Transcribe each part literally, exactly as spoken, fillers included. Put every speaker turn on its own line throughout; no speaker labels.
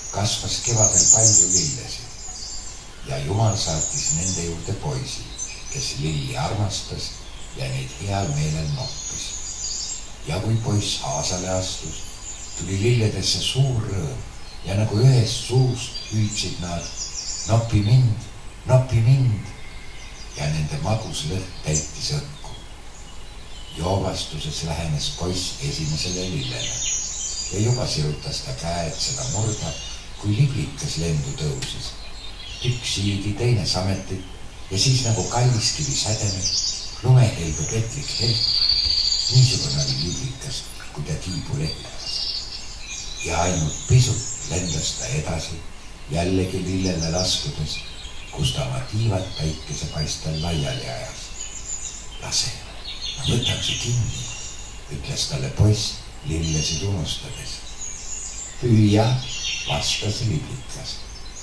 kasvas kevadel palju lillesid ja Jumal saatis nende juurde poisi, kes lilli armastas ja neid heal meelel noppis. Ja kui poiss haasale astus, tuli lilledesse suur rõõm ja nagu ühest suust hüüdsid nad: noppi mind, noppi mind. Ja nende magus lõhn täitis õhku. Joovastuses lähenes poiss esimesele lillele ja juba sirutas ta käed seda murda, kui liblikas lendu tõusis. Üks siidi, teine sametit ja siis nagu kalliskivi sädenud, lumehelgu petlik helk. Niisugune oli liblikas, kui ta tiibu lehvitas. Ja ainult pisut lendas ta edasi, jällegi lillele laskudes, kus ta oma tiivad päikesepaistel laiali ajas. Lase, ma võtan su kinni, ütles talle poiss lillesid unustades. Püüa, vastas liblikas.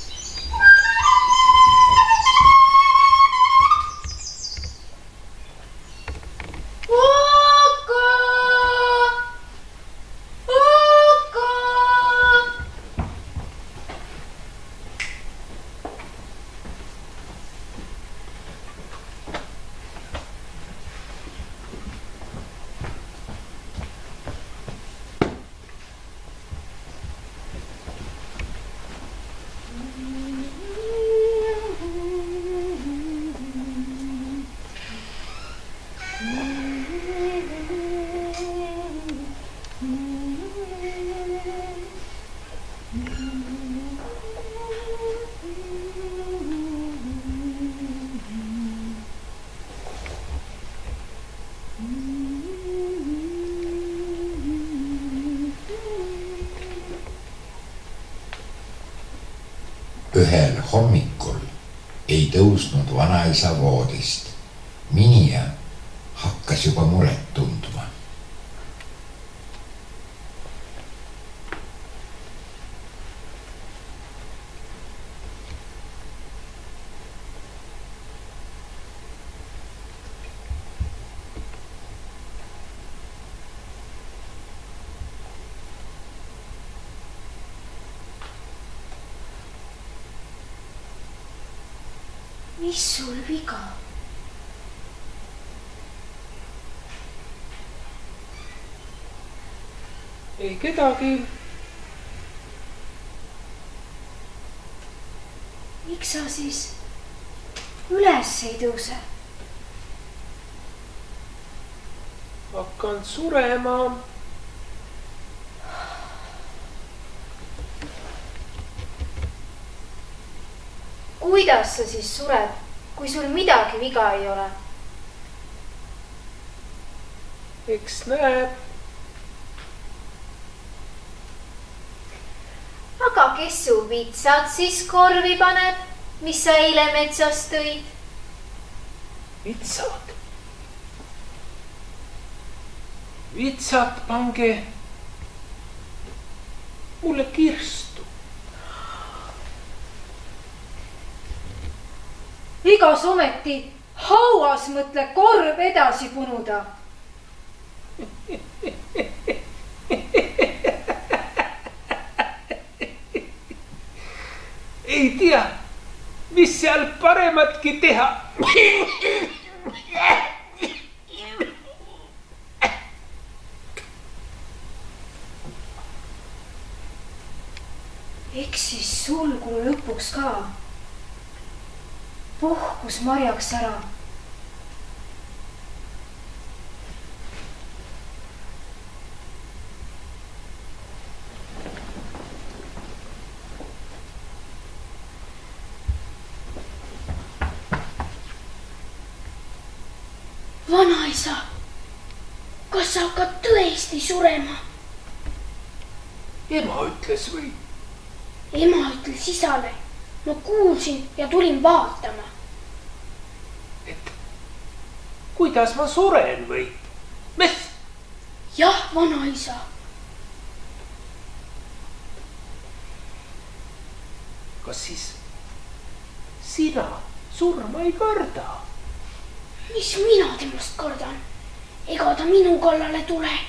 Ühel hommikul ei tõusnud vanaisa voodist. Minija hakkas juba muret tundma.
Mis sul viga?
Ei kedagi.
Miks sa siis üles ei tõuse?
Hakkan surema.
Kuidas sa siis sured, kui sul midagi viga ei ole?
Eks näeb.
Aga kes su vitsad siis korvi paneb, mis sa eile metsas tõid?
Vitsad? Vitsad pange mulle kirstu.
Igas ometi hauas mõtle korv edasi punuda.
Ei tea, mis seal parematki teha.
Eks siis sulgu lõpuks ka. Puhkus marjaks ära. Vanaisa, kas sa hakkad tõesti surema?
Ema ütles või?
Ema ütles isale. Ma kuulsin ja tulin vaatama.
Et kuidas ma suren või? Mis?
Jah, vanaisa.
Kas siis sina surma ei karda?
Mis mina temast kardan? Ega ta minu kallale tule.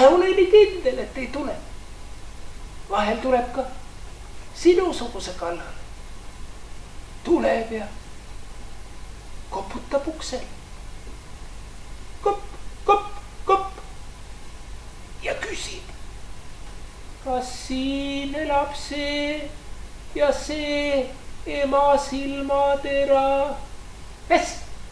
ole nii kindel, et ei tule. Vahel tuleb ka sinusuguse kallale. Tuleb ja koputab uksel. Kopp, kopp, kopp. Ja küsib, kas siin elab see ja see ema silmatera. Kes?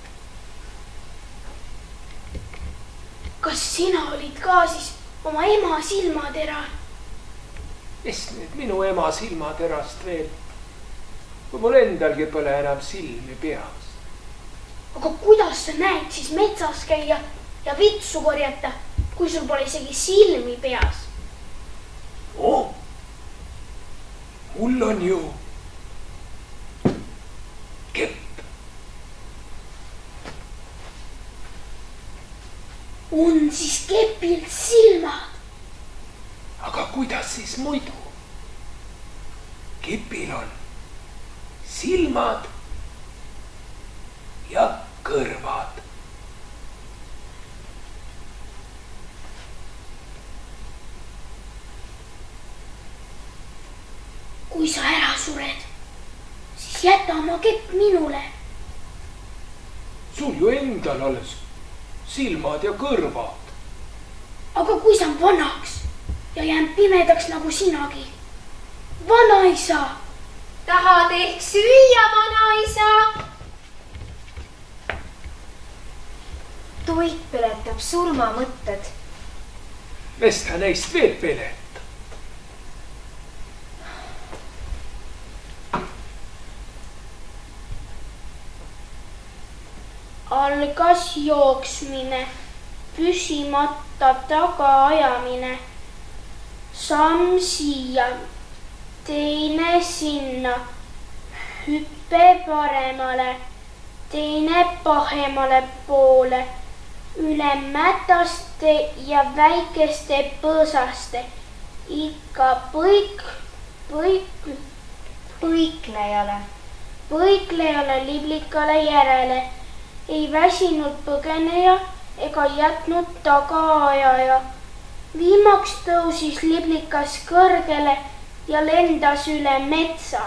Kas sina olid ka siis oma ema silmatera?
Kes nüüd minu ema silmaterast veel? Kui mul endalgi pole enam silmi peas.
Aga kuidas sa näed siis metsas käia ja vitsu korjata, kui sul pole isegi silmi peas?
Oh, mul on ju kepp.
On siis kepil silmad?
Aga kuidas siis muidu? Kepil on silmad ja kõrvad.
Kui sa ära sured, siis jäta oma kepp minule.
Sul ju endal alles silmad ja kõrvad.
Aga kui saan vanaks ja jään pimedaks nagu sinagi, vanaisa. Tahad ehk süüa, vanaisa? Toit peletab surmamõtted.
Mis ta neist veel peletab?
Algas jooksmine, püsimata tagaajamine, samm siia, teine sinna, hüppe paremale, teine pahemale poole, üle mätaste ja väikeste põõsaste, ikka põik, põik, põiklejale, põiklejale liblikale järele. Ei väsinud põgeneja ega jätnud tagaajaja. Viimaks tõusis liblikas kõrgele ja lendas üle metsa.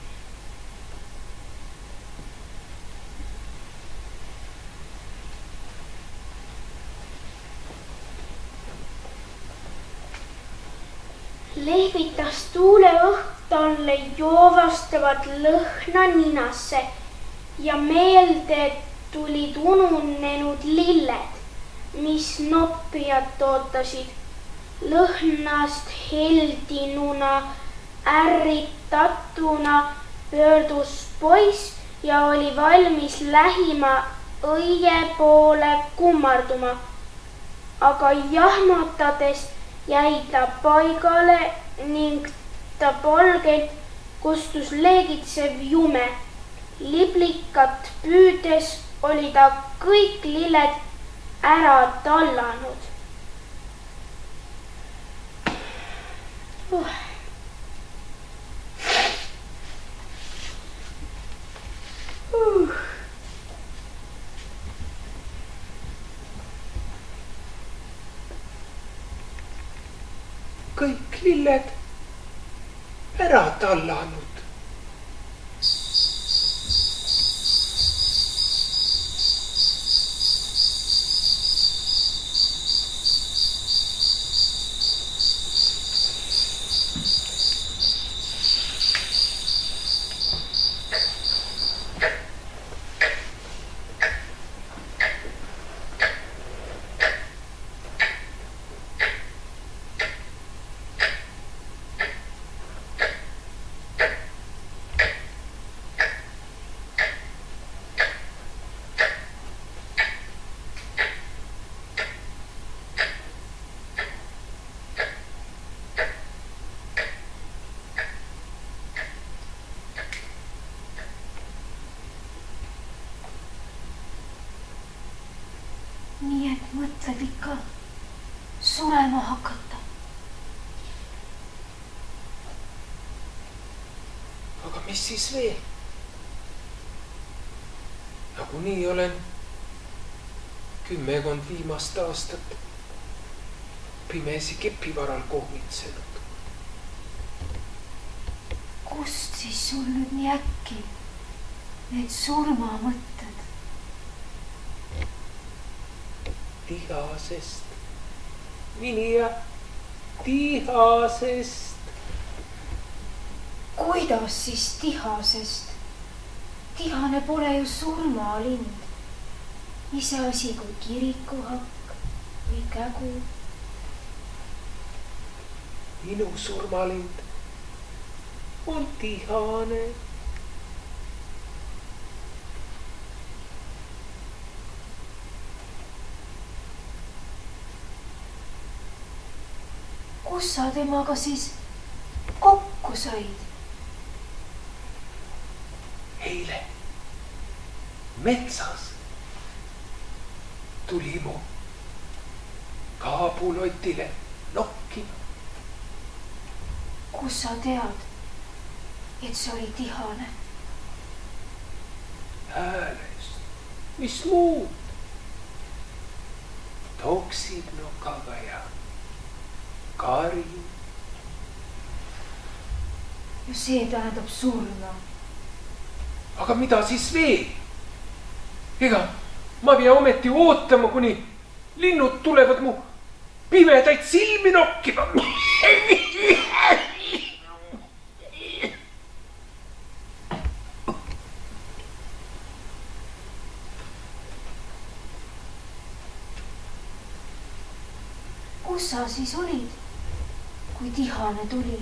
Lehvitas tuuleõhk talle joovastavat lõhna ninasse ja meelde tulid ununenud lilled, mis noppijat ootasid. Lõhnast heldinuna, ärritatuna pöördus poiss ja oli valmis lähima õie poole kummarduma. Aga jahmatades jäi ta paigale ning ta polgelt kustus leegitsev jume. Liblikat püüdes oli ta kõik lilled ära tallanud. Uh. Uh.
Kõik lilled ära tallanud.
Nii et mõtled ikka surema hakata.
Aga mis siis veel? Nagunii olen kümmekond viimast aastat pimesi kepivaral kohmitsenud.
Kust siis sul nüüd nii äkki need surmamõtted?
Tihasest. Minija, tihasest.
Kuidas siis tihasest? Tihane pole ju surmalind. Ise asi kui kirikuhakk või kägu.
Minu surmalind on tihane.
Kus sa temaga siis kokku said?
Eile metsas tuli mu kaabulotile nokkima.
Kus sa tead, et see oli tihane?
Häälest, mis muud? Toksid nokaga ja kari.
Ja see tähendab surma.
Aga mida siis veel? Ega ma pea ometi ootama, kuni linnud tulevad mu pimedaid silmi nokkima.
Kus sa siis olid, kui tihane tuli?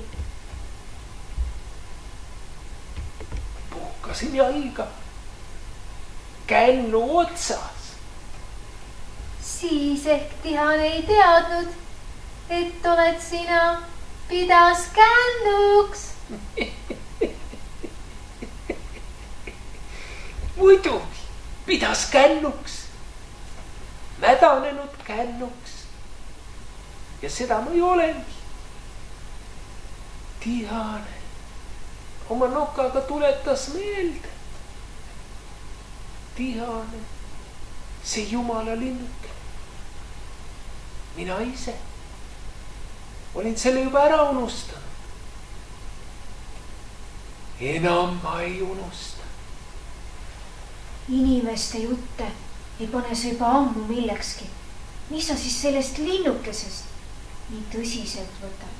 Puhkasin jalga kännu otsas.
Siis ehk tihane ei teadnud, et oled sina pidas kännuks.
Muidugi pidas kännuks, mädanenud kännuks. Ja seda ma ei olengi. Tihane oma nokaga tuletas meelde. Tihane, see jumala linnuke. Mina ise olin selle juba ära unustanud. Enam ma ei unusta.
Inimeste jutte ei pane sa juba ammu millekski. Mis sa siis sellest linnukesest nii tõsiselt võtad?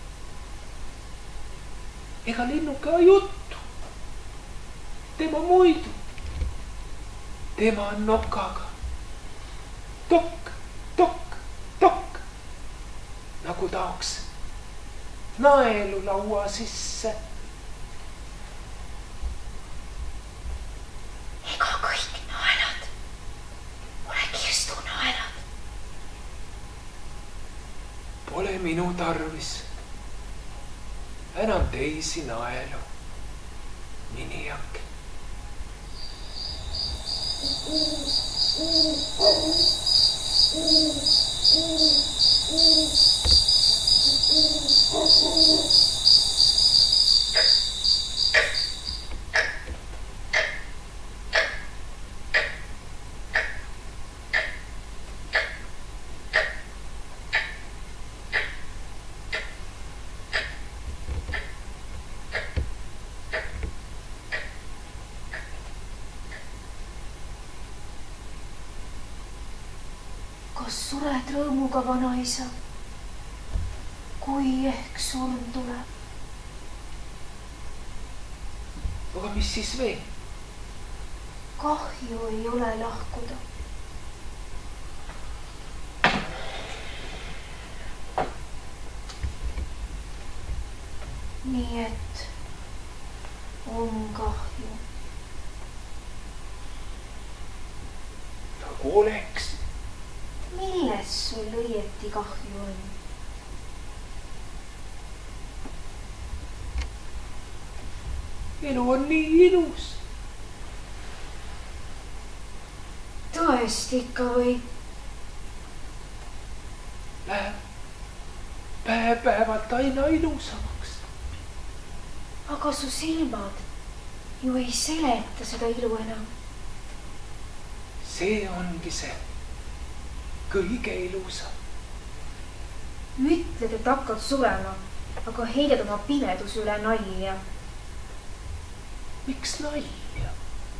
Ega linnuke juttu. Tema muidu. Tema on nokaga. Tokk, tokk, tokk. Nagu taoks naelu laua sisse.
Ega kõik naelad ole kirstu naelad.
Pole minu tarvis enam teisi naelu, minijak.
Kas sured rõõmuga, vanaisa, kui ehk surm tuleb?
Aga mis siis veel?
Kahju ei ole lahkuda. Nii et on kahju.
Nagu oleks.
Milles sul õieti kahju on?
Elu on nii ilus.
Tõesti ikka või?
Läheb päev päevalt aina ilusamaks.
Aga su silmad ju ei seleta seda ilu enam.
See ongi see kõige ilusam.
mõtled, et hakkad surema, aga heidad oma pimeduse üle nalja.
Miks nalja?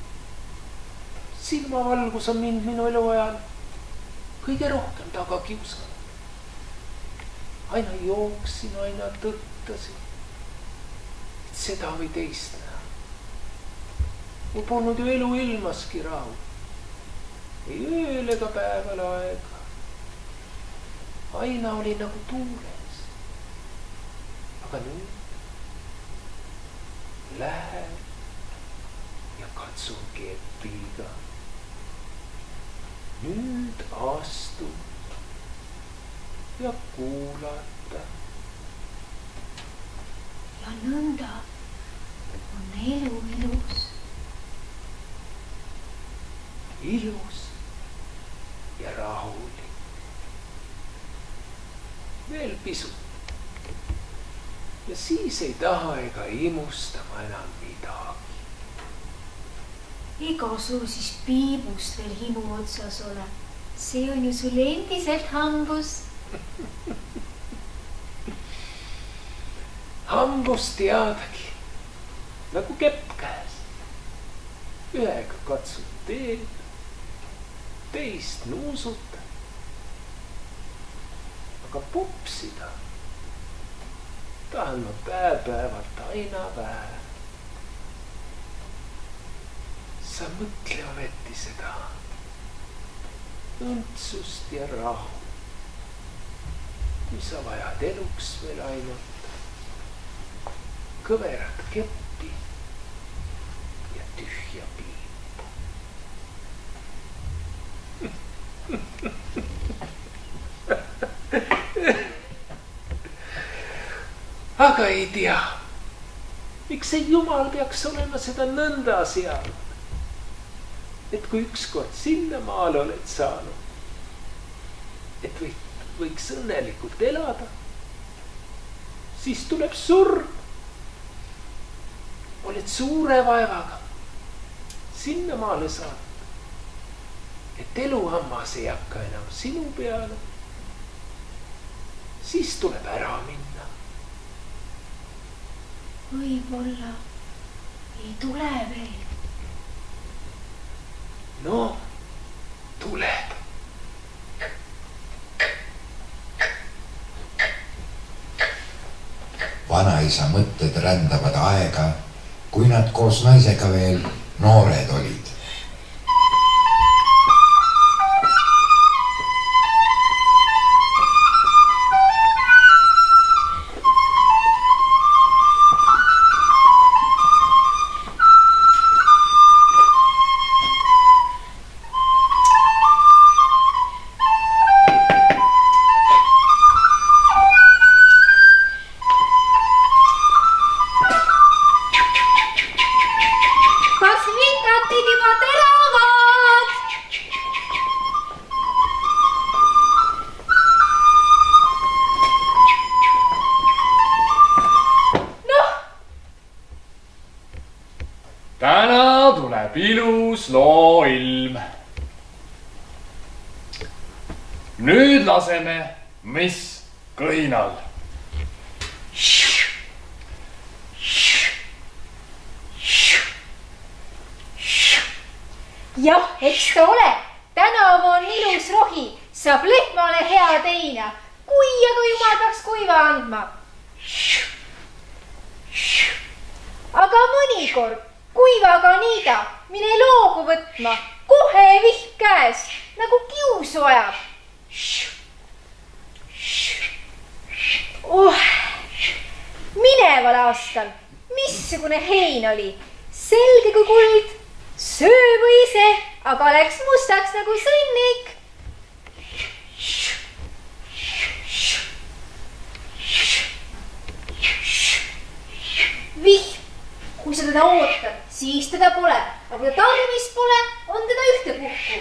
Silmavalgus on mind minu elu ajal kõige rohkem taga kiusanud. Aina jooksin, aina tõttasin, et seda või teist näha. Mul polnud ju elu ilmaski rahu. Ei ööl ega päeval aega. Aina oli nagu tuules. Aga nüüd lähen ja katsun kepiga. Nüüd astun ja kuulata.
Ja nõnda on elu ilus.
Ilus ja rahulik. Veel pisut. Ja siis ei taha ega imusta ma enam midagi.
Ega sul siis piibust veel himu otsas ole. See on ju sul endiselt hambus.
Hambus teadagi, nagu kepp käes. Ühega katsud teed, teist nuusuta. Aga popsida tahan ma päev-päevalt aina vähe. Sa mõtle ometi seda õndsust ja rahu, kui sa vajad eluks veel ainult kõverat keppi ja tühja piipu. Aga ei tea, miks see Jumal peaks olema seda nõnda seadnud, et kui ükskord sinna maale oled saanud, et või, võiks õnnelikult elada, siis tuleb surm. Oled suure vaevaga sinna maale saanud, et eluhammas ei hakka enam sinu peale, siis tuleb ära minna.
Võib-olla ei tule veel.
No, tuleb.
Vanaisa mõtted rändavad aega, kui nad koos naisega veel noored olid.
Täna tuleb ilus looilm. Nüüd laseme mis kõhinal.
Jah, eks ta ole. Tänav on ilus rohi. Saab lehmale hea teina. Kui aga Jumal peaks kuiva andma. Aga mõnikord kuivaga niida, mine loogu võtma, kohe vihm käes, nagu kiusu ajab. Oh, mineval aastal, missugune hein oli, selge kui kuld, sööbu ise, aga läks mustaks nagu sõnnik. Vihm. Kui sa teda ootad, siis teda pole, aga kui ta tarvis pole, on teda ühte puhku.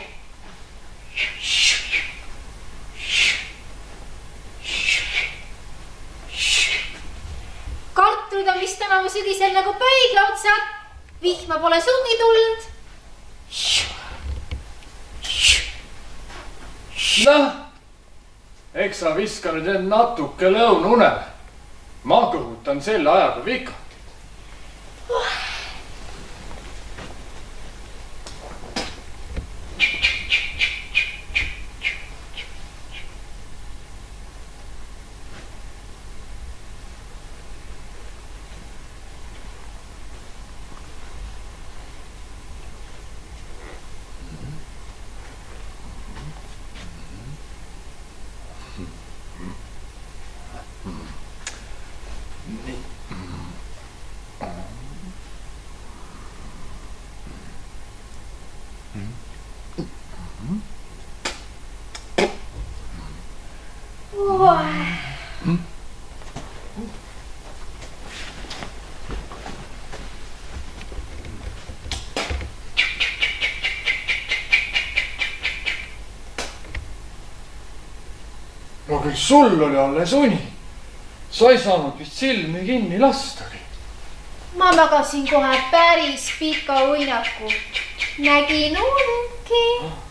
Kartulid on vist tänavu sügisel nagu pöidla otsad, vihma pole sugi tulnud.
Noh, eks sa viska nüüd end natuke lõununele. Ma kõhutan selle ajaga vikatit.
Oh.
No küll sul oli alles uni. Sa ei saanud vist silmi kinni lastagi.
Ma magasin kohe päris pika uinaku. Nägin unengi.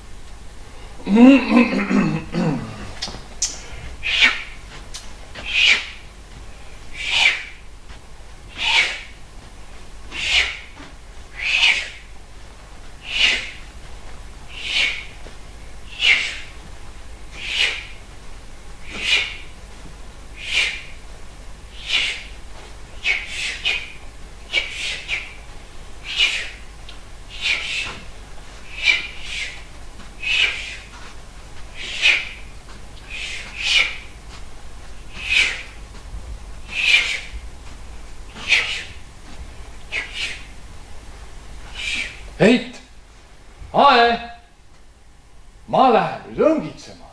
Heit, Ae, ma lähen nüüd õngitsema.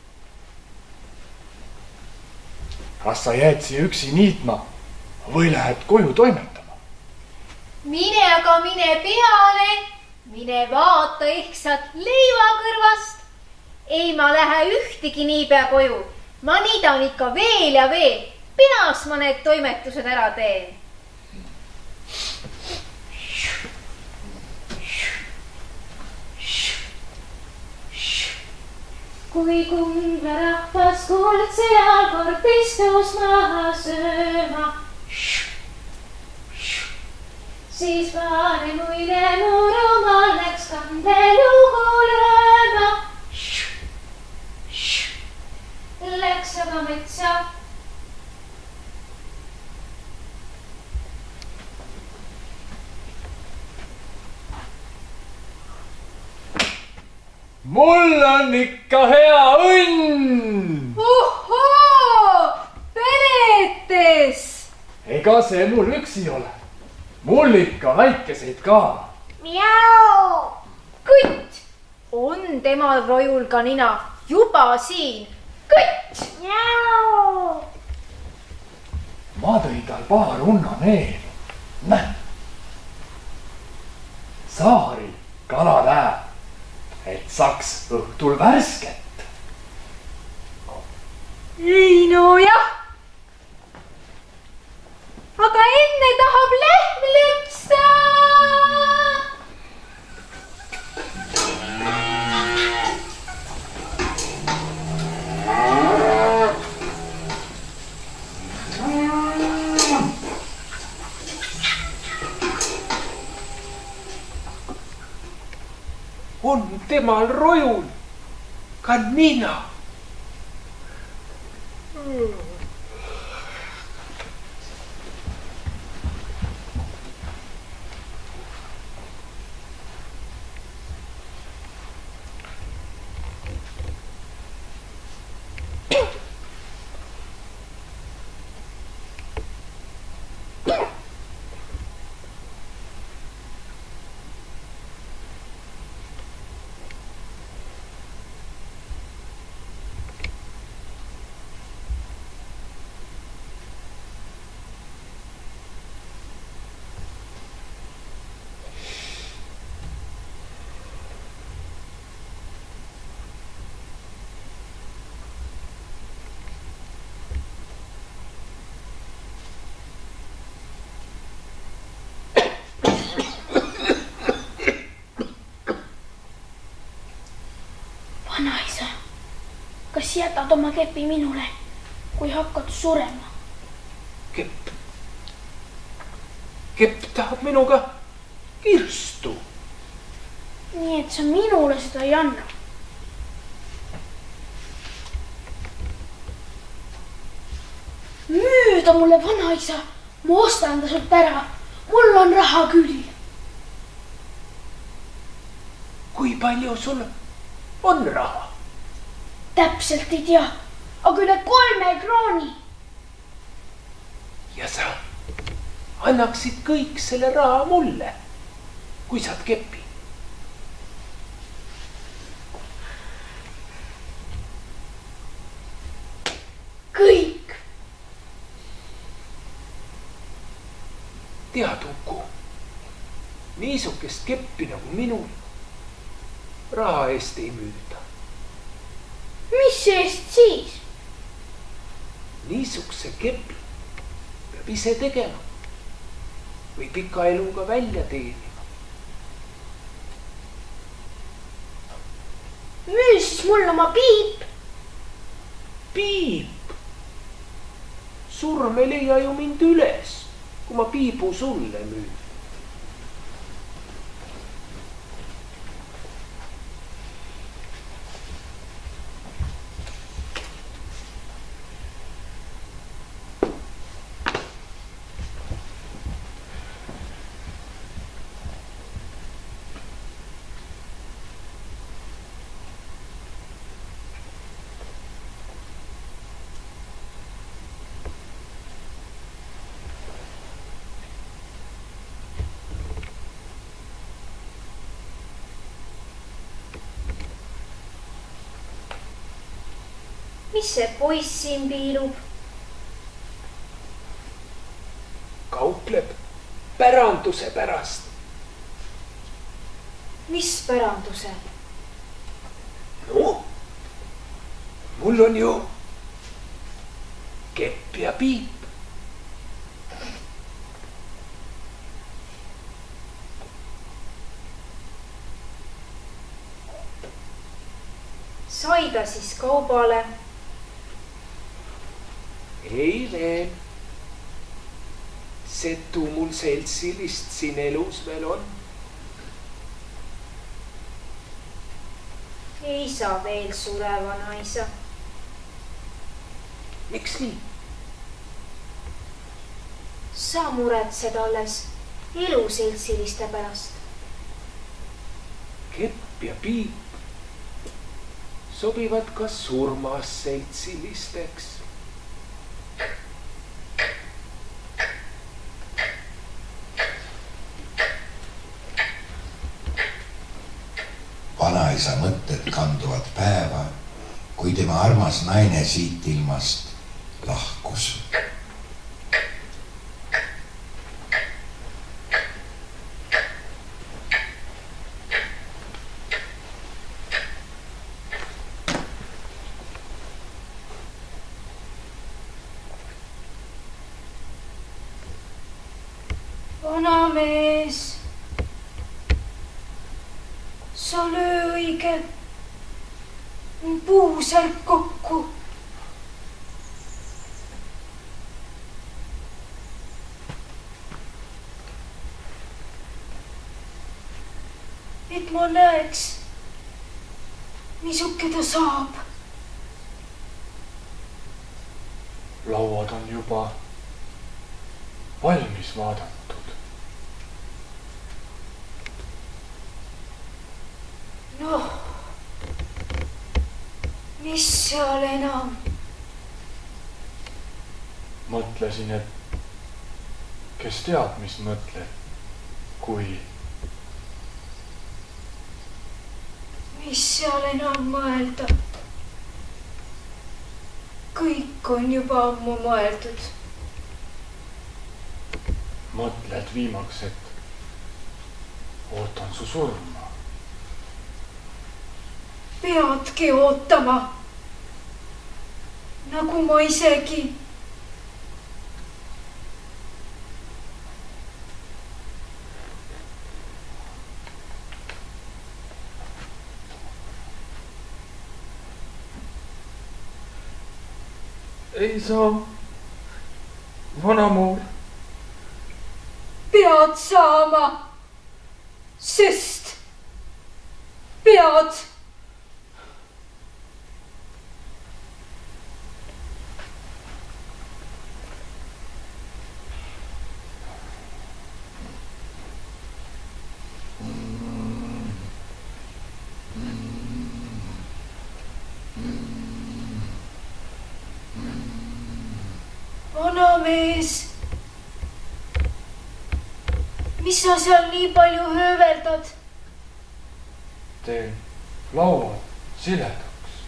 Kas sa jääd siia üksi niitma või lähed koju toimetama?
Mine aga mine peale, mine vaata ehksat leiva kõrvast. Ei, ma lähe ühtegi niipea koju. Ma niidan ikka veel ja veel. Peas ma need toimetused ära teen. Kui kumbla rahvas kuldse ajal kord istus maha sööma, siis paari muide murumaal läks kandelugu lööma. Läks aga metsa.
Mul on ikka hea õnn!
Ohoo! Peretes!
Ega see mul üksi ole. Mul ikka väikeseid ka.
Miau!
Kutt! On temal rojul ka nina juba siin. Kutt!
Miau!
Ma tõi tal paar unnaneeli. Näe! Saari kala läheb. Et saaks õhtul värsket.
Ei no jah. Aga enne tahab lehm lüpsta.
On temal rojul ka nina.
kas jätad oma kepi minule, kui hakkad surema?
Kepp. Kepp tahab minuga kirstu.
Nii et sa minule seda ei anna. Müüda mulle vanaisa, ma ostan ta sult ära. Mul on raha küll.
Kui palju sul on raha?
Täpselt ei tea, aga üle kolme krooni.
Ja sa annaksid kõik selle raha mulle, kui saad kepi.
Kõik.
Tead, Uku, niisugust keppi nagu minul raha eest ei müüda.
Mis eest siis?
Niisuguse kepi peab ise tegema või pika eluga välja teenima.
Müü siis mulle oma piip.
Piip? Surm ei leia ju mind üles, kui ma piibu sulle müün.
Mis see poiss siin piilub?
Kaupleb päranduse pärast.
Mis päranduse?
No, mul on ju kepp ja piip.
Sai ta siis kaubale?
Ei veel. Setu mul seltsilist siin elus veel on.
Ei saa veel sureva naisa.
Miks nii?
Sa muretsed alles eluseltsiliste pärast.
Kepp ja piip sobivad ka surmas seltsilisteks.
Vanaisa mõtted kanduvad päeva, kui tema armas naine siit ilmast lahkus.
Vanamees, sa löö õige puusärk kokku. Et ma näeks, misuke ta saab.
Lauad on juba valmis vaadatud.
Noh, mis seal enam?
Mõtlesin, et kes teab, mis mõtled, kui...
Mis seal enam mõelda? Kõik on juba ammu mõeldud.
Mõtled viimaks, et ootan su surma.
Peadki ootama, nagu ma isegi.
ei saa, vanamuur.
Pead saama, sest pead. Vanamees, mis sa seal nii palju hööveldad?
Teen lauad siledaks.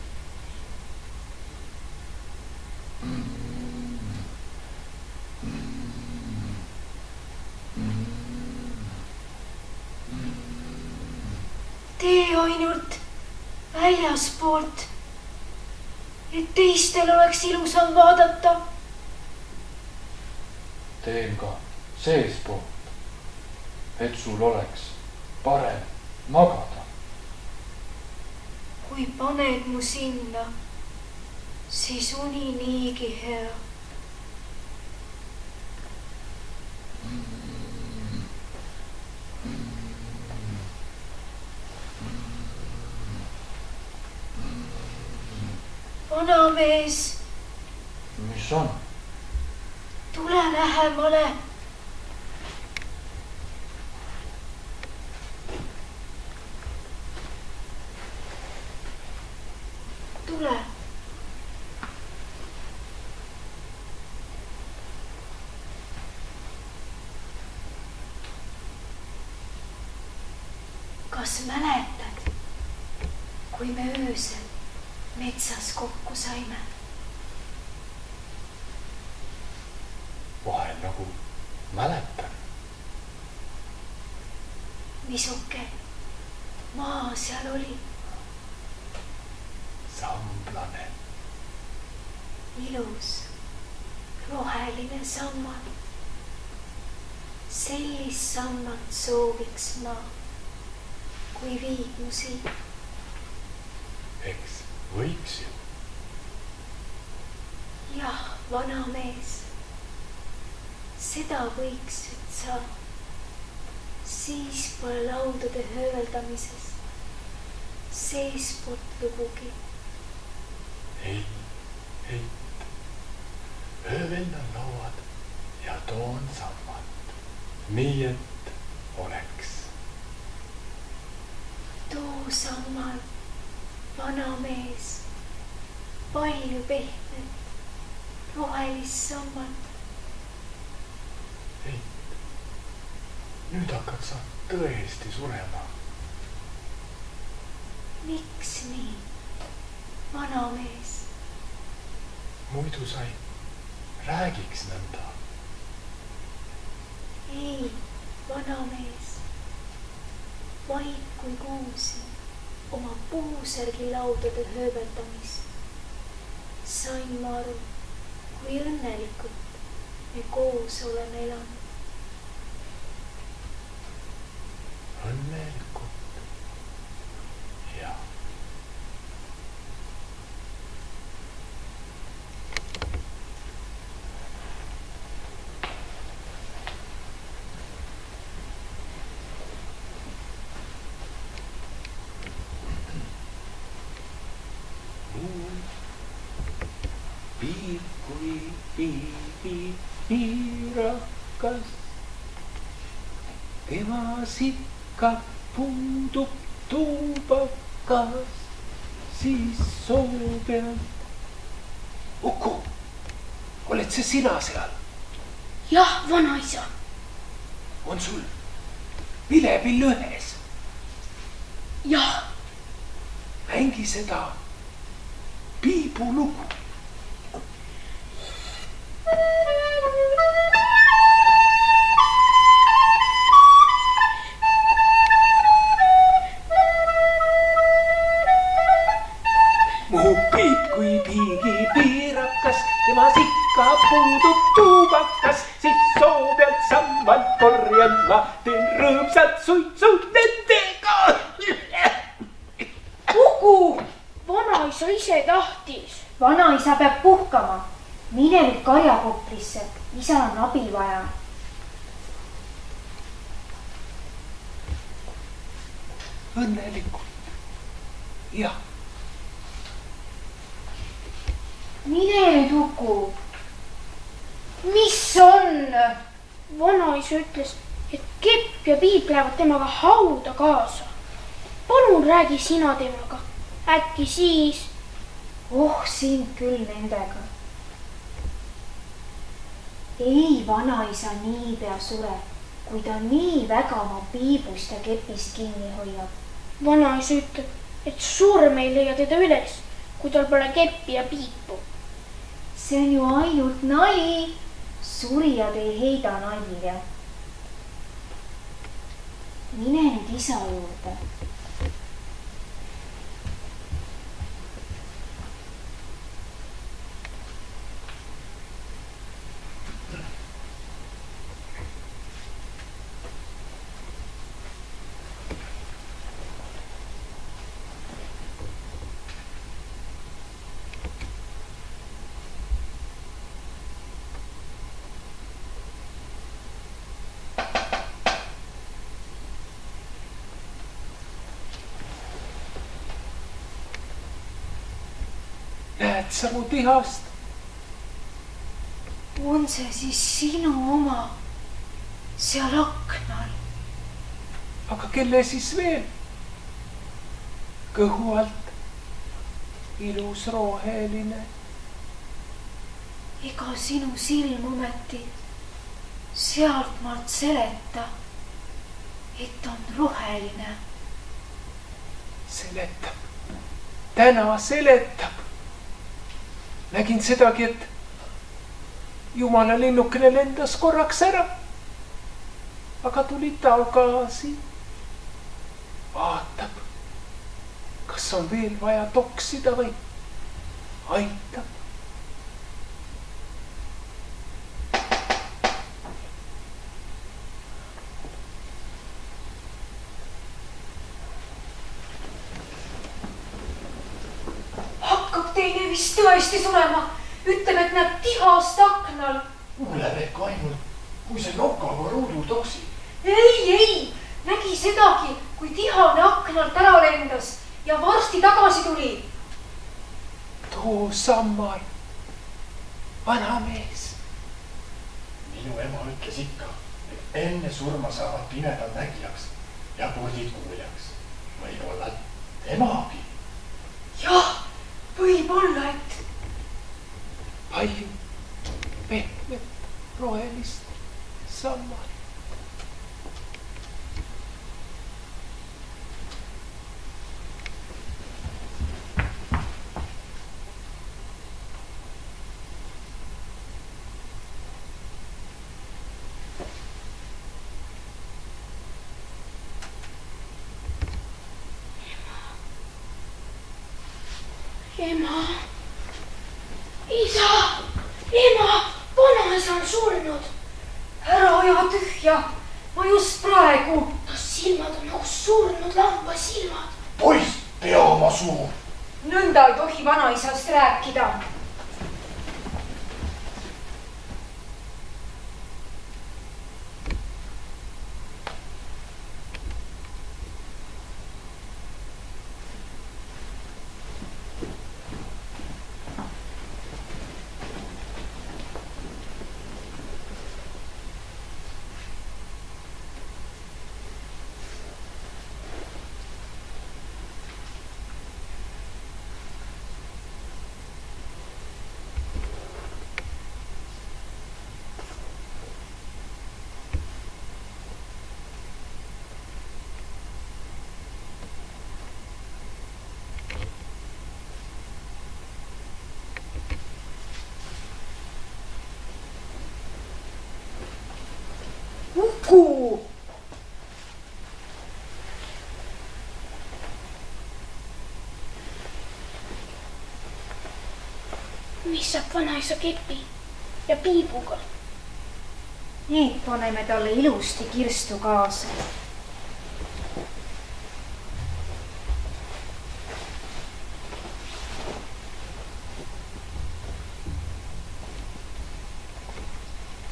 Tee ainult väljaspoolt, et teistel oleks ilusam vaadata.
Teen ka seespoolt, et sul oleks parem magada.
Kui paned mu sinna, siis uni niigi hea. Vanamees.
Mis on?
Tule lähemale. Tule. Kas mäletad, kui me öösel metsas kokku saime?
Vahel nagu mäletan.
Misuke maa seal oli.
Samblane.
Ilus, roheline sammal. Sellist sammat sooviks ma, kui viib mu siit.
Eks võiks ju.
Jah, vanamees. Seda võiksid sa, siis pole laudade hööveldamises seespoolt lugugi.
Ei, ei, hööveldan lauad ja toon sammat, nii et oleks.
Too sammal, vanamees, palju pehmet, rohelist sammat.
Ei, nüüd hakkad sa tõesti surema.
Miks nii, vanamees?
Muidu sa ei räägiks nõnda.
Ei, vanamees, vaid kui kuulsin oma puusärgi laudade hööveldamist, sain ma aru, kui õnnelikult me koos oleme elanud.
Õnnelikult. Ja.
Piir kui piir. Piirakas, temas ikka puudub tuubakas, siis soo peal. Uku, oled see sina seal?
Jah, vanaisa.
On sul vilepill ühes?
Jah.
Mängi seda piibulugu. Mu piip kui piigi piirakas, temas ikka puudub tuubakas, siis soo pealt sammalt korjan ma, teen rõõmsalt suitsud nendega.
Uku, vanaisa ise tahtis.
Vanaisa peab puhkama. mine nüüd karjakoprisse, isal on abi vaja.
Õnnelikult. Jah.
Mine nüüd, Uku. Mis on?
Vanaisa ütles, et Kepp ja Piip lähevad temaga hauda kaasa. Palun räägi sina temaga. Äkki siis...
Oh, sind küll nendega. Ei vanaisa niipea sure, kui ta nii väga oma Piibust ja Kepist kinni hoiab.
Vanaisa ütleb, et surm ei leia teda üles, kui tal pole Keppi ja Piipu.
See on ju ainult nali. Surijad ei heida nalja. Mine nüüd isa juurde.
Näed sa mu tihast?
On see siis sinu oma seal aknal?
Aga kelle siis veel? Kõhu alt. Ilus roheline.
Ega sinu silm ometi sealt maalt seleta, et on roheline.
Seletab. Täna seletab. Nägin sedagi, et jumala linnukene lendas korraks ära. Aga tuli tagasi. Vaatab, kas on veel vaja toksida või aitab.
Teine vist tõesti surema. Ütleb, et näeb tihast aknal.
Kuuleb ehk ainult, kui see nokaga ruudul toksi.
Ei, ei, nägi sedagi, kui tihane aknalt ära lendas ja varsti tagasi tuli.
Too Sammar, vana mees.
Minu ema ütles ikka, et enne surma saavad pimedad nägijaks ja kurdid kuuljaks. Võib-olla temagi.
Jah. Võib olla, et...
Palju pehmet rohelist Sammar.
Ema, isa, ema, vanaisa on surnud.
Ära aja tühja, ma just praegu.
No silmad on nagu surnud lamba silmad.
Poiss, pea oma suu.
Nõnda ei tohi vanaisast rääkida. Uku!
Mis saab vanaisa Kepi ja Piibuga?
Need paneme talle ilusti kirstu kaasa.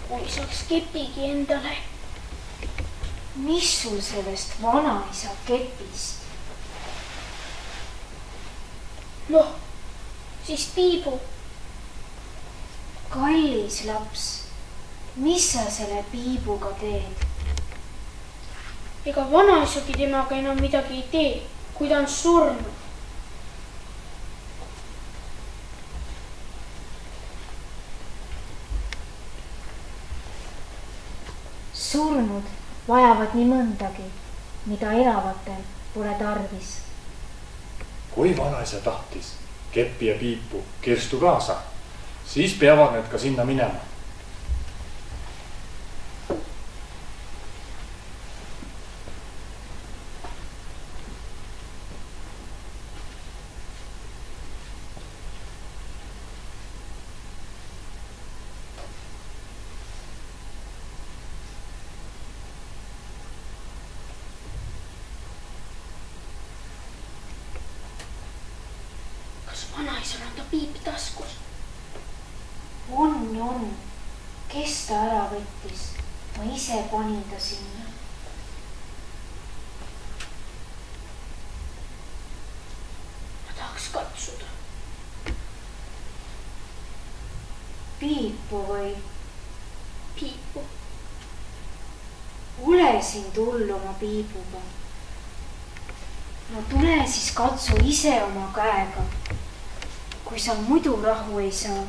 kui saaks kepigi endale.
Mis sul sellest vanaisa kepist?
Noh, siis Piibu.
Kallis laps, mis sa selle Piibuga teed?
Ega vanaisagi temaga enam midagi ei tee, kui ta on surnud.
Surnud vajavad nii mõndagi, mida elavatel pole tarvis.
Kui vanaisa tahtis Keppi ja Piipu kirstu kaasa, siis peavad need ka sinna minema.
Vanaisal on ta piip taskus.
On, on. Kes ta ära võttis? Ma ise panin ta sinna.
Ma tahaks katsuda.
Piipu või?
Piipu.
Ole siin tull oma Piibuga. No tule siis katsu ise oma käega. Kui sa muidu rahu ei saa.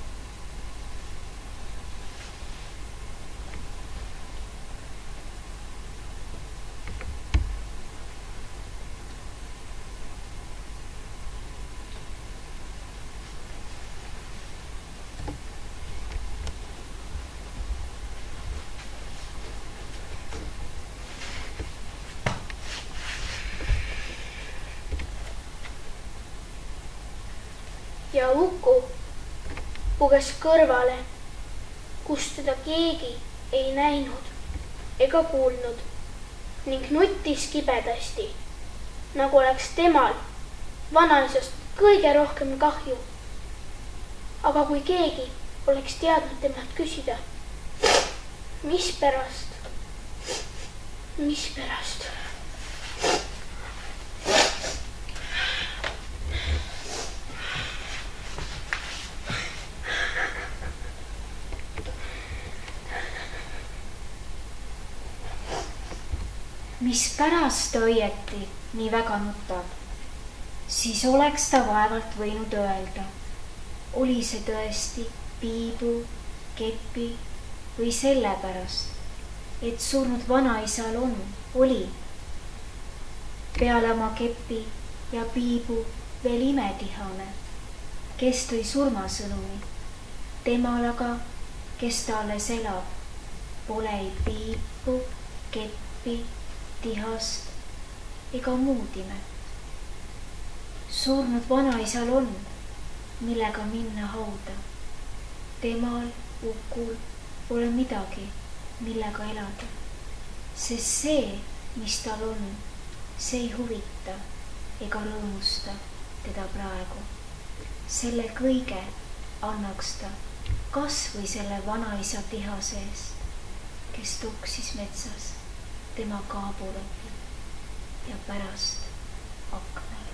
Ja Uku puges kõrvale, kus teda keegi ei näinud ega kuulnud ning nuttis kibedasti, nagu oleks temal vanaisast kõige rohkem kahju. Aga kui keegi oleks teadnud temalt küsida, mis pärast, mis pärast?
Mis pärast ta õieti nii väga nutab, siis oleks ta vaevalt võinud öelda. Oli see tõesti Piibu, Kepi või sellepärast, et surnud vanaisal on, oli. Peale oma Kepi ja Piibu veel imetihane, kes tõi surmasõnumi. Temal aga, kes ta alles elab, pole ei Piipu, Keppi, tihast ega muud imet. Surnud vanaisal on, millega minna hauda. Temal, Ukul, pole midagi, millega elada. Sest see, mis tal on, see ei huvita ega rõõmusta teda praegu. Selle kõige annaks ta kas või selle vanaisa tihase eest, kes tuksis metsas tema kaabu läbi ja pärast aknal.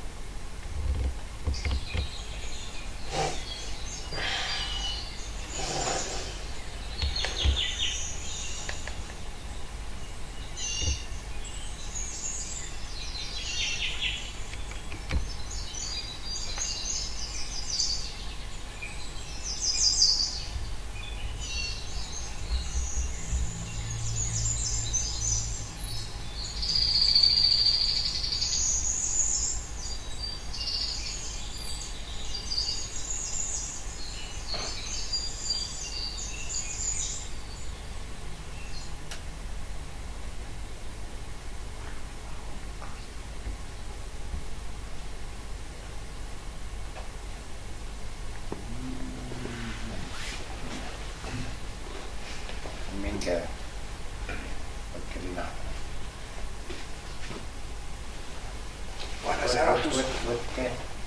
minge, võtke lina.
Pane see äratus.
Võtke